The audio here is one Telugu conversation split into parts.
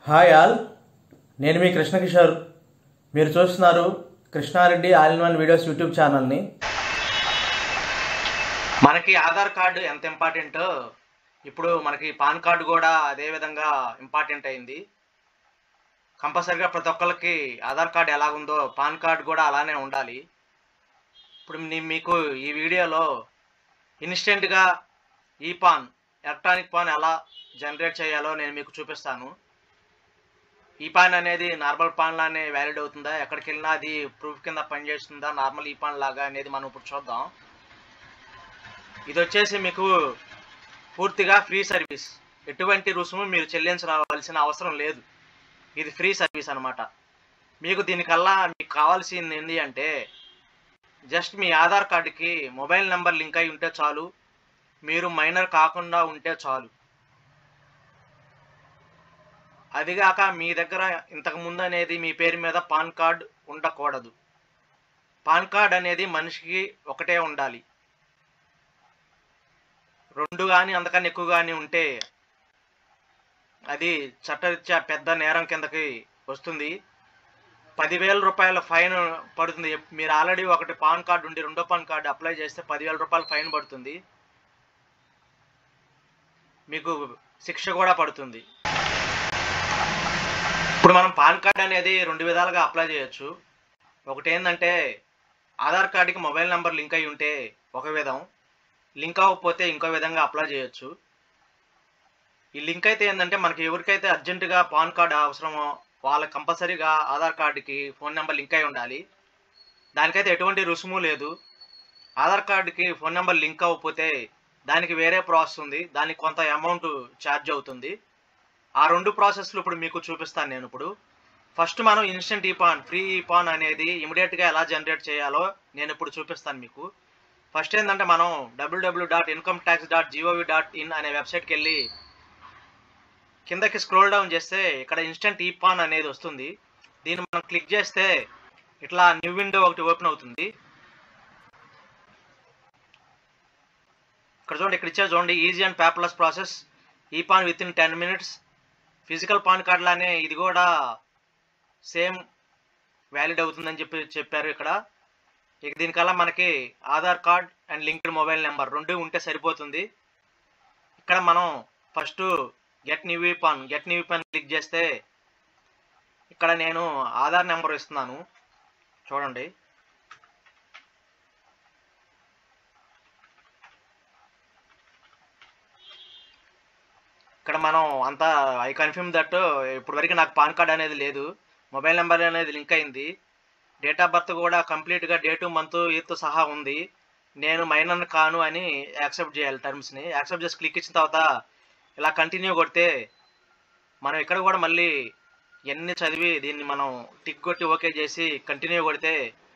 హాయ్ ఆల్, నేను మీ కృష్ణకిషోర్. మీరు చూస్తున్నారు Krishnareddy all in one videos YouTube ఛానల్ని. మనకి ఆధార్ కార్డు ఎంత ఇంపార్టెంటో ఇప్పుడు మనకి పాన్ కార్డు కూడా అదే విధంగా ఇంపార్టెంట్ అయింది. కంపల్సరిగా ప్రతి ఒక్కరికి ఆధార్ కార్డు ఎలాగుందో పాన్ కార్డు కూడా అలానే ఉండాలి. ఇప్పుడు మీకు ఈ వీడియోలో ఇన్స్టెంట్గా ఈపాన్ ఎలక్ట్రానిక్ పాన్ ఎలా జనరేట్ చేయాలో నేను మీకు చూపిస్తాను. ఈ పాన్ అనేది నార్మల్ పాన్ లానే వ్యాలిడ్ అవుతుందా, ఎక్కడికి వెళ్ళినా అది ప్రూఫ్ కింద పనిచేస్తుందా నార్మల్ ఈ పాన్ లాగా అనేది మనం ఇప్పుడు చూద్దాం. ఇది వచ్చేసి మీకు పూర్తిగా ఫ్రీ సర్వీస్, ఎటువంటి రుసుము మీరు చెల్లించవలసిన అవసరం లేదు. ఇది ఫ్రీ సర్వీస్ అనమాట. మీకు దీనికల్లా మీకు కావాల్సింది ఏంటి అంటే జస్ట్ మీ ఆధార్ కార్డుకి మొబైల్ నెంబర్ లింక్ అయి ఉంటే చాలు, మీరు మైనర్ కాకుండా ఉంటే చాలు. అదిగాక మీ దగ్గర ఇంతకుముందు అనేది మీ పేరు మీద పాన్ కార్డ్ ఉండకూడదు. పాన్ కార్డ్ అనేది మనిషికి ఒకటే ఉండాలి. రెండు కానీ అంతకన్నా ఎక్కువ కానీ ఉంటే అది చట్టరీత్యా పెద్ద నేరం కిందకి వస్తుంది. 10,000 రూపాయల ఫైన్ పడుతుంది. మీరు ఆల్రెడీ ఒకటి పాన్ కార్డు ఉండి రెండో పాన్ కార్డు అప్లై చేస్తే 10,000 రూపాయల ఫైన్ పడుతుంది. మీకు శిక్ష కూడా పడుతుంది. ఇప్పుడు మనం పాన్ కార్డ్ అనేది రెండు విధాలుగా అప్లై చేయొచ్చు. ఒకటి ఏంటంటే ఆధార్ కార్డుకి మొబైల్ నెంబర్ లింక్ అయి ఉంటే ఒక విధం, లింక్ అవ్వకపోతే ఇంకో విధంగా అప్లై చేయొచ్చు. ఈ లింక్ అయితే ఏంటంటే మనకి ఎవరికైతే అర్జెంటుగా పాన్ కార్డు అవసరమో వాళ్ళకి కంపల్సరీగా ఆధార్ కార్డుకి ఫోన్ నెంబర్ లింక్ అయి ఉండాలి. దానికైతే ఎటువంటి రుసుము లేదు. ఆధార్ కార్డుకి ఫోన్ నెంబర్ లింక్ అవ్వకపోతే దానికి వేరే ప్రాసెస్ ఉంది, దానికి కొంత అమౌంట్ ఛార్జ్ అవుతుంది. ఆ రెండు ప్రాసెస్లు ఇప్పుడు మీకు చూపిస్తాను నేను. ఇప్పుడు ఫస్ట్ మనం ఇన్స్టెంట్ ఈపాన్, ఫ్రీ ఈపాన్ అనేది ఇమీడియట్గా ఎలా జనరేట్ చేయాలో నేను ఇప్పుడు చూపిస్తాను మీకు. ఫస్ట్ ఏంటంటే మనం www.incometax.gov.in అనే వెబ్సైట్కి వెళ్ళి కిందకి స్క్రోల్ డౌన్ చేస్తే ఇక్కడ ఇన్స్టెంట్ ఈపాన్ అనేది వస్తుంది. దీన్ని మనం క్లిక్ చేస్తే ఇట్లా న్యూ విండో ఒకటి ఓపెన్ అవుతుంది. ఇక్కడ చూడండి, ఇక్కడ ఇచ్చే చూడండి, easy and paperless process e PAN within 10 minutes. Physical PAN card లానే ఇది కూడా సేమ్ వ్యాలిడ్ అవుతుందని చెప్పారు ఇక్కడ. ఇక దీనికల్లా మనకి Aadhaar card and linked mobile number రెండు ఉంటే సరిపోతుంది. ఇక్కడ మనం first get new e PAN click చేస్తే ఇక్కడ నేను ఆధార్ నెంబర్ ఇస్తున్నాను. చూడండి, ఇక్కడ మనం అంతా ఐ కన్ఫర్మ్ దట్ ఇప్పుడు వరకు నాకు పాన్ కార్డ్ అనేది లేదు, మొబైల్ నెంబర్ అనేది లింక్ అయింది, డేట్ ఆఫ్ బర్త్ కూడా కంప్లీట్గా డేటు మంత్ ఇయర్తో సహా ఉంది, నేను మైనర్ కాను అని యాక్సెప్ట్ చేయాలి. టర్మ్స్ని యాక్సెప్ట్ చేసి క్లిక్ ఇచ్చిన తర్వాత ఇలా కంటిన్యూ కొడితే మనం ఇక్కడ కూడా మళ్ళీ ఎన్ని చదివి దీన్ని మనం టిక్ కొట్టి ఓకే చేసి కంటిన్యూ కొడితే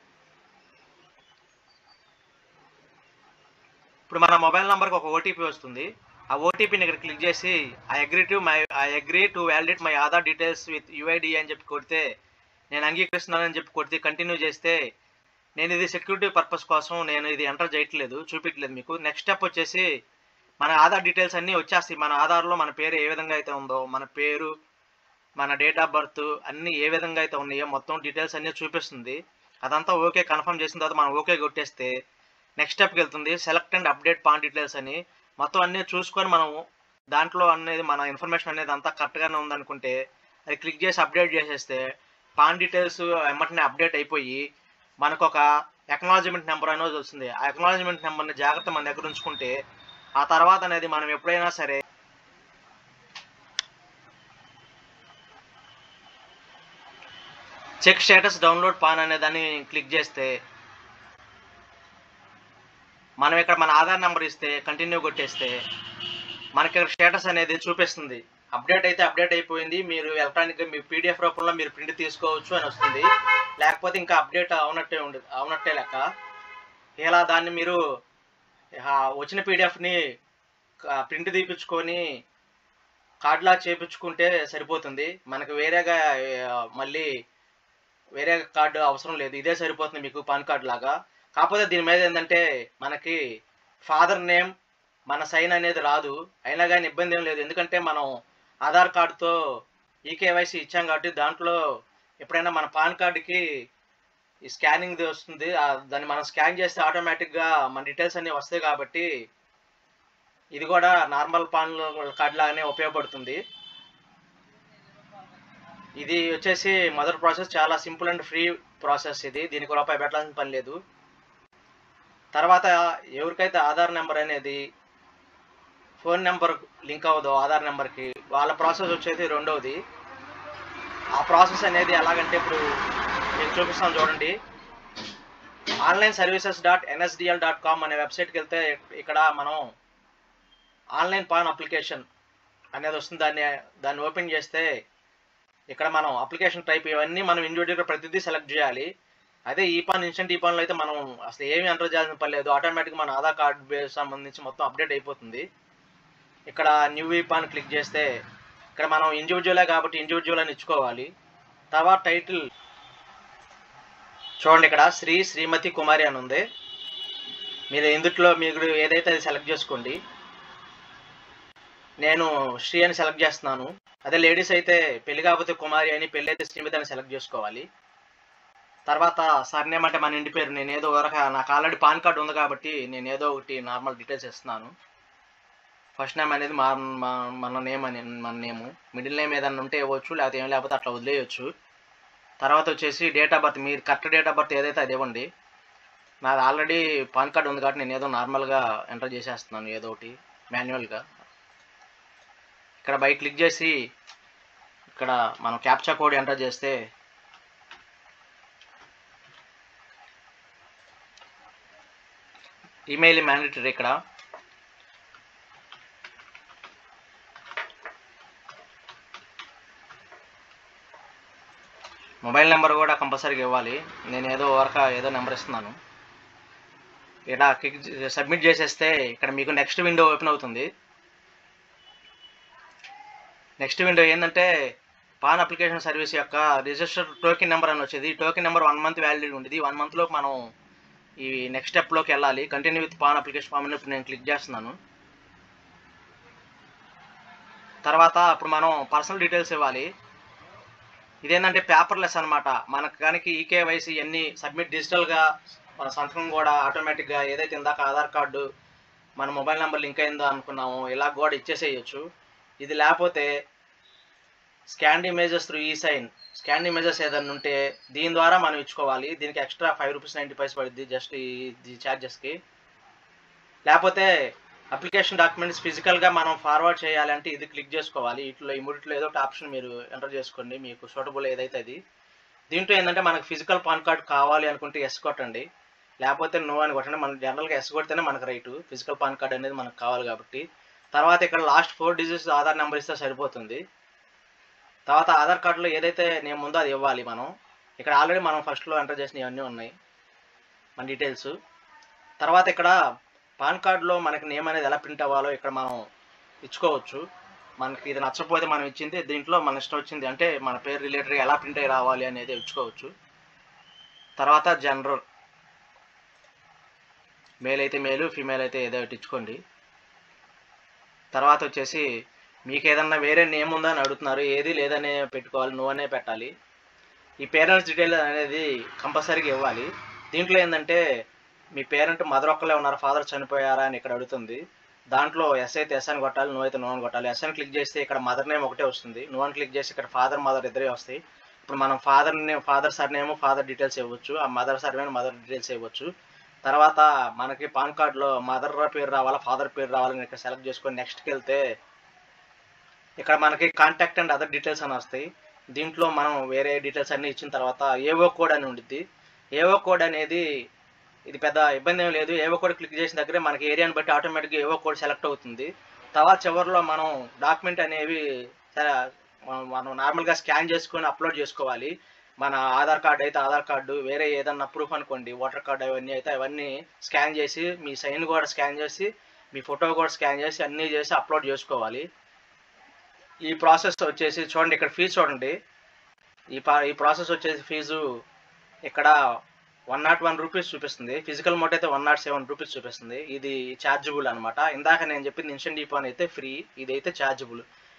ఇప్పుడు మన మొబైల్ నెంబర్కి ఒక ఓటీపీ వస్తుంది. ఆ ఓటీపీని ఇక్కడ క్లిక్ చేసి I agree to validate my Aadhaar details with UID అని చెప్పి కొడితే, నేను అంగీకరిస్తున్నానని చెప్పి కొడితే కంటిన్యూ చేస్తే, నేను ఇది సెక్యూరిటీ పర్పస్ కోసం నేను ఇది ఎంటర్ చేయట్లేదు, చూపించలేదు మీకు. నెక్స్ట్ స్టెప్ వచ్చేసి మన ఆధార్ డీటెయిల్స్ అన్నీ వచ్చేస్తాయి. మన ఆధార్లో మన పేరు ఏ విధంగా అయితే ఉందో, మన పేరు, మన డేట్ ఆఫ్ బర్త్ అన్నీ ఏ విధంగా అయితే ఉన్నాయో మొత్తం డీటెయిల్స్ అన్నీ చూపిస్తుంది. అదంతా ఓకే కన్ఫర్మ్ చేసిన తర్వాత మనం ఓకే కొట్టేస్తే నెక్స్ట్ స్టెప్కి వెళ్తుంది, select and update PAN details అని. మొత్తం అన్నీ చూసుకొని మనం దాంట్లో అనేది మన ఇన్ఫర్మేషన్ అనేది అంతా కరెక్ట్గానే ఉందనుకుంటే అది క్లిక్ చేసి అప్డేట్ చేసేస్తే పాన్ డీటెయిల్స్ వెంటనే అప్డేట్ అయిపోయి మనకు ఒక అక్నాలజ్మెంట్ నెంబర్ అనేది వస్తుంది. ఆ అక్నాలజ్మెంట్ నెంబర్ని జాగ్రత్త మన దగ్గర ఉంచుకుంటే ఆ తర్వాత అనేది మనం ఎప్పుడైనా సరే చెక్ స్టేటస్ డౌన్లోడ్ పాన్ అనే దాన్ని క్లిక్ చేస్తే మనం ఇక్కడ మన ఆధార్ నెంబర్ ఇస్తే కంటిన్యూ కొట్టేస్తే మనకి ఇక్కడ స్టేటస్ అనేది చూపిస్తుంది. అప్డేట్ అయితే అప్డేట్ అయిపోయింది, మీరు ఎలక్ట్రానిక్గా మీ పీడిఎఫ్ రూపంలో మీరు ప్రింట్ తీసుకోవచ్చు అని వస్తుంది. లేకపోతే ఇంకా అప్డేట్ అవునట్టే లెక్క. ఇలా దాన్ని మీరు వచ్చిన పీడిఎఫ్ని ప్రింట్ తీపించుకొని కార్డులా చేయించుకుంటే సరిపోతుంది. మనకు వేరేగా మళ్ళీ వేరే కార్డు అవసరం లేదు, ఇదే సరిపోతుంది మీకు పాన్ కార్డు లాగా. కాకపోతే దీని మీద ఏంటంటే మనకి ఫాదర్ నేమ్ మన సైన్ అనేది రాదు. అయినా కానీ ఇబ్బంది ఏం లేదు, ఎందుకంటే మనం ఆధార్ కార్డుతో ఈకేవైసీ ఇచ్చాం కాబట్టి దాంట్లో ఎప్పుడైనా మన పాన్ కార్డుకి ఈ స్కానింగ్ది వస్తుంది, దాన్ని మనం స్కాన్ చేస్తే ఆటోమేటిక్గా మన డీటెయిల్స్ అన్నీ వస్తాయి కాబట్టి ఇది కూడా నార్మల్ పాన్ కార్డు లాగానే ఉపయోగపడుతుంది. ఇది వచ్చేసి మొదటి ప్రాసెస్, చాలా సింపుల్ అండ్ ఫ్రీ ప్రాసెస్. ఇది దీనికి రూపాయి పెట్టాల్సిన పని లేదు. తర్వాత ఎవరికైతే ఆధార్ నెంబర్ అనేది ఫోన్ నెంబర్ లింక్ అవ్వదో ఆధార్ నెంబర్కి, వాళ్ళ ప్రాసెస్ వచ్చేది రెండవది. ఆ ప్రాసెస్ అనేది ఎలాగంటే ఇప్పుడు మీకు చూపిస్తాను చూడండి. onlineservices.nsdl.com అనే వెబ్సైట్కి వెళ్తే ఇక్కడ మనం ఆన్లైన్ పాన్ అప్లికేషన్ అనేది వస్తుంది. దాన్ని ఓపెన్ చేస్తే ఇక్కడ మనం అప్లికేషన్ టైప్ ఇవన్నీ మనం ఇండివిజువల్గా ప్రతిదీ సెలెక్ట్ చేయాలి. అదే ఈపాన్ ఇన్స్టెంట్ ఈపాన్లో అయితే మనం అసలు ఏమీ ఎంటర్ చేయాల్సిన పని లేదు, ఆటోమేటిక్గా మన ఆధార్ కార్డు బేస్ సంబంధించి మొత్తం అప్డేట్ అయిపోతుంది. ఇక్కడ న్యూ ఈపాన్ క్లిక్ చేస్తే ఇక్కడ మనం ఇండివిజువలే కాబట్టి ఇండివిజువల్ అని ఇచ్చుకోవాలి. తర్వాత టైటిల్ చూడండి, ఇక్కడ శ్రీ, శ్రీమతి, కుమారి అని ఉంది. మీరు ఇందుట్లో మీరు ఏదైతే అది సెలెక్ట్ చేసుకోండి. నేను శ్రీ అని సెలెక్ట్ చేస్తున్నాను. అదే లేడీస్ అయితే పెళ్లి కాకపోతే కుమారి అని, పెళ్ళి అయితే శ్రీమతి అని సెలెక్ట్ చేసుకోవాలి. తర్వాత సర్నేమ్ అంటే మన ఇంటి పేరు. నేను ఏదో నాకు ఆల్రెడీ పాన్ కార్డు ఉంది కాబట్టి నేను ఏదో ఒకటి నార్మల్ డీటెయిల్స్ ఇస్తున్నాను. ఫస్ట్ నేమ్ అనేది మన నేమ్ అని, మన నేము. మిడిల్ నేమ్ ఏదైనా ఉంటే ఇవ్వచ్చు, లేకపోతే ఏం లేకపోతే అట్లా వదిలేయచ్చు. తర్వాత వచ్చేసి డేట్ ఆఫ్ బర్త్, మీరు కరెక్ట్ డేట్ ఆఫ్ బర్త్ ఏదైతే అది ఇవ్వండి. నాది ఆల్రెడీ పాన్ కార్డు ఉంది కాబట్టి నేను ఏదో నార్మల్గా ఎంటర్ చేసేస్తున్నాను, ఏదో ఒకటి మాన్యువల్గా. ఇక్కడ బై క్లిక్ చేసి ఇక్కడ మనం క్యాప్చా కోడ్ ఎంటర్ చేస్తే ఈమెయిల్ మ్యాండేటరీ. ఇక్కడ మొబైల్ నెంబర్ కూడా కంపల్సరీగా ఇవ్వాలి. నేను ఏదో ఏదో నెంబర్ ఇస్తున్నాను. ఇలా క్లిక్ సబ్మిట్ చేసేస్తే ఇక్కడ మీకు నెక్స్ట్ విండో ఓపెన్ అవుతుంది. నెక్స్ట్ విండో ఏంటంటే పాన్ అప్లికేషన్ సర్వీస్ యొక్క రిజిస్టర్ టోకెన్ నెంబర్ అని వచ్చేది. టోకెన్ నెంబర్ 1 మంత్ వ్యాలిడిటీ ఉండేది. 1 మంత్లో మనం ఈ నెక్స్ట్ స్టెప్లోకి వెళ్ళాలి. Continue with PAN application form అని ఇప్పుడు నేను క్లిక్ చేస్తున్నాను. తర్వాత ఇప్పుడు మనం పర్సనల్ డీటెయిల్స్ ఇవ్వాలి. ఇదేంటంటే పేపర్లెస్ అనమాట. మనకు కనుక ఈకేవైసీ అన్నీ సబ్మిట్ డిజిటల్గా, మన సంతకం కూడా ఆటోమేటిక్గా ఏదైతే ఇందాక ఆధార్ కార్డు మన మొబైల్ నెంబర్ లింక్ అయిందో అనుకున్నామో ఇలా కూడా ఇచ్చేసేయచ్చు. ఇది లేకపోతే scan images through e sign, scan images ఏదైనా ఉంటే దీని ద్వారా మనం ఇచ్చుకోవాలి. దీనికి ఎక్స్ట్రా ₹5.90 పడుద్ది జస్ట్ ఈ ఛార్జెస్కి. లేకపోతే అప్లికేషన్ డాక్యుమెంట్స్ ఫిజికల్గా మనం ఫార్వర్డ్ చేయాలంటే ఇది క్లిక్ చేసుకోవాలి. ఈ మూడిట్లో ఏదో ఒక ఆప్షన్ మీరు ఎంటర్ చేసుకోండి, మీకు సూటబుల్ ఏదైతే అది. దీంట్లో ఏంటంటే మనకు ఫిజికల్ పాన్ కార్డ్ కావాలి అనుకుంటే ఎస్ కొట్టండి, లేకపోతే నో అని కొట్టండి. మనం జనరల్గా ఎస్ కొడితేనే మనకు రైటు, ఫిజికల్ పాన్ కార్డ్ అనేది మనకు కావాలి కాబట్టి. తర్వాత ఇక్కడ లాస్ట్ 4 డిజిట్స్ ఆధార్ నెంబర్ ఇస్తే సరిపోతుంది. తర్వాత ఆధార్ కార్డులో ఏదైతే నేమ్ ఉందో అది ఇవ్వాలి మనం. ఇక్కడ ఆల్రెడీ మనం ఫస్ట్లో ఎంటర్ చేసిన ఇవన్నీ ఉన్నాయి మన డీటెయిల్స్. తర్వాత ఇక్కడ పాన్ కార్డులో మనకి నేమ్ అనేది ఎలా ప్రింట్ అవ్వాలో ఇక్కడ మనం ఇచ్చుకోవచ్చు. మనకి ఇది నచ్చకపోతే మనం ఇచ్చింది దీంట్లో మన ఇష్టం వచ్చింది, అంటే మన పేరు రిలేటెడ్గా ఎలా ప్రింట్ అయ్యి రావాలి అనేది ఇచ్చుకోవచ్చు. తర్వాత జనరల్, మేల్ అయితే మేలు, ఫీమేల్ అయితే ఏదో ఒకటి ఇచ్చుకోండి. తర్వాత వచ్చేసి మీకు ఏదన్నా వేరే నేమ్ ఉందా అని అడుగుతున్నారు, ఏది లేదనే పెట్టుకోవాలి, నువ్వు అనే పెట్టాలి. ఈ పేరెంట్స్ డీటెయిల్ అనేది కంపల్సరీగా ఇవ్వాలి. దీంట్లో ఏంటంటే మీ పేరెంట్ మదర్ ఒక్కలే ఉన్నారు, ఫాదర్ చనిపోయారా అని ఇక్కడ అడుగుతుంది. దాంట్లో ఎస్ అయితే ఎస్ అని కొట్టాలి, నువ్వు అయితే నువ్వు అని కొట్టాలి. ఎస్ అని క్లిక్ చేస్తే ఇక్కడ మదర్ నేమ్ ఒకటే వస్తుంది, నువ్వు అని క్లిక్ చేస్తే ఇక్కడ ఫాదర్ మదర్ ఇద్దరే వస్తాయి. ఇప్పుడు మనం ఫాదర్ సర్నేమ్ ఫాదర్ డీటెయిల్స్ ఇవ్వచ్చు, ఆ మదర్ సర్నేమ్ మదర్ డీటెయిల్స్ ఇవ్వచ్చు. తర్వాత మనకి పాన్ కార్డులో మదర్ పేరు రావాలా ఫాదర్ పేరు రావాలని ఇక్కడ సెలెక్ట్ చేసుకొని నెక్స్ట్కి వెళ్తే ఇక్కడ మనకి కాంటాక్ట్ అండ్ అదర్ డీటెయిల్స్ అని వస్తాయి. దీంట్లో మనం వేరే డీటెయిల్స్ అన్నీ ఇచ్చిన తర్వాత ఏవో కోడ్ అని ఉండిద్ది. ఏవో కోడ్ అనేది ఇది పెద్ద ఇబ్బంది ఏం లేదు. ఏవో కోడ్ క్లిక్ చేసిన దగ్గరే మనకి ఏరియాని బట్టి ఆటోమేటిక్గా ఏవో కోడ్ సెలెక్ట్ అవుతుంది. తర్వాత చివరిలో మనం డాక్యుమెంట్ అనేవి మనం నార్మల్గా స్కాన్ చేసుకొని అప్లోడ్ చేసుకోవాలి. మన ఆధార్ కార్డు అయితే ఆధార్ కార్డు, వేరే ఏదన్నా ప్రూఫ్ అనుకోండి ఓటర్ కార్డు, అవన్నీ అయితే అవన్నీ స్కాన్ చేసి మీ సైన్ కూడా స్కాన్ చేసి మీ ఫోటో కూడా స్కాన్ చేసి అన్నీ చేసి అప్లోడ్ చేసుకోవాలి. ఈ ప్రాసెస్ వచ్చేసి చూడండి, ఇక్కడ ఫీజు చూడండి. ఈ ప్రాసెస్ వచ్చేసి ఫీజు ఇక్కడ ₹101 చూపిస్తుంది. ఫిజికల్ మోడ్ అయితే ₹107 చూపిస్తుంది. ఇది ఛార్జబుల్ అనమాట. ఇందాక నేను చెప్పింది ఇన్స్టెంట్ ఈపాన్ అయితే ఫ్రీ, ఇదైతే ఛార్జబుల్.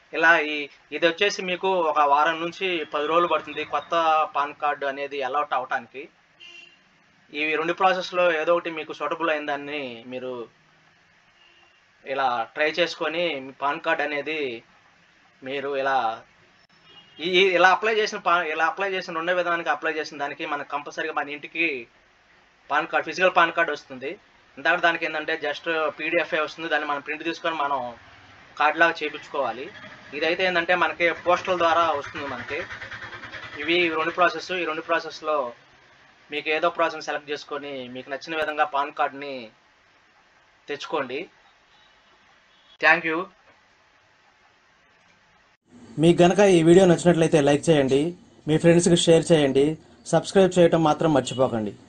ఇలా ఇది వచ్చేసి మీకు ఒక వారం నుంచి 10 రోజులు పడుతుంది కొత్త పాన్ కార్డు అనేది అలౌట్ అవటానికి. ఈ 2 ప్రాసెస్లో ఏదో ఒకటి మీకు సూటబుల్ అయిన దాన్ని మీరు ఇలా ట్రై చేసుకొని మీ పాన్ కార్డ్ అనేది మీరు ఇలా అప్లై చేసిన రెండో విధానానికి అప్లై చేసిన దానికి మనకు కంపల్సరీగా మన ఇంటికి PAN card, physical PAN card వస్తుంది. ఇందాక దానికి ఏంటంటే జస్ట్ పీడిఎఫ్ వస్తుంది, దాన్ని మనం ప్రింట్ తీసుకొని మనం కార్డ్ లాగా చేయించుకోవాలి. ఇదైతే ఏంటంటే మనకి పోస్టల్ ద్వారా వస్తుంది మనకి. ఇవి 2 ప్రాసెస్. ఈ 2 ప్రాసెస్లో మీకు ఏదో ప్రాసెస్ సెలెక్ట్ చేసుకొని మీకు నచ్చిన విధంగా పాన్ కార్డ్ని తెచ్చుకోండి. Thank you. మీకు గనక ఈ వీడియో నచ్చినట్లయితే లైక్ చేయండి, మీ ఫ్రెండ్స్కి షేర్ చేయండి, సబ్స్క్రైబ్ చేయటం మాత్రం మర్చిపోకండి.